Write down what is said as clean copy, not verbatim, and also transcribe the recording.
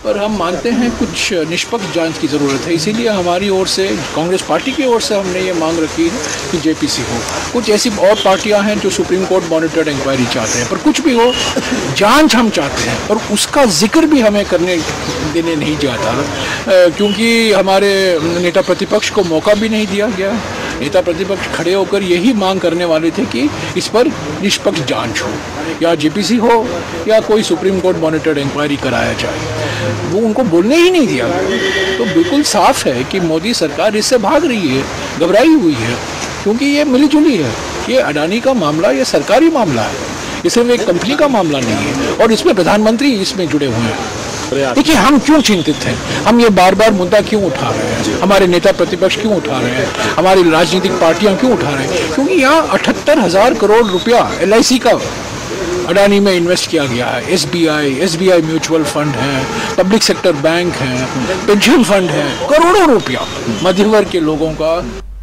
पर हम मानते हैं कुछ निष्पक्ष जांच की ज़रूरत है। इसीलिए हमारी ओर से, कांग्रेस पार्टी की ओर से हमने ये मांग रखी है कि जेपीसी हो। कुछ ऐसी और पार्टियां हैं जो सुप्रीम कोर्ट मॉनिटर्ड इंक्वायरी चाहते हैं, पर कुछ भी हो, जांच हम चाहते हैं और उसका जिक्र भी हमें करने देने नहीं जाता, क्योंकि हमारे नेता प्रतिपक्ष को मौका भी नहीं दिया गया। नेता प्रतिपक्ष खड़े होकर यही मांग करने वाले थे कि इस पर निष्पक्ष जांच हो, या जेपीसी हो या कोई सुप्रीम कोर्ट मॉनिटर्ड इंक्वायरी कराया जाए। वो उनको बोलने ही नहीं दिया। तो बिल्कुल साफ है कि मोदी सरकार इससे भाग रही है, घबराई हुई है, क्योंकि ये मिलीजुली है। ये अडानी का मामला, ये सरकारी मामला है, ये सिर्फ एक कंपनी का मामला नहीं है, और इसमें प्रधानमंत्री इसमें जुड़े हुए हैं। देखिए, हम क्यों चिंतित हैं, हम ये बार बार मुद्दा क्यों उठा रहे हैं, हमारे नेता प्रतिपक्ष क्यों उठा रहे हैं, हमारी राजनीतिक पार्टियां क्यों उठा रहे हैं? क्योंकि यहाँ 78,000 करोड़ रुपया LIC का अडानी में इन्वेस्ट किया गया है। SBI म्यूचुअल फंड है, पब्लिक सेक्टर बैंक है, पेंशन फंड है, करोड़ों रुपया मध्यम वर्ग के लोगों का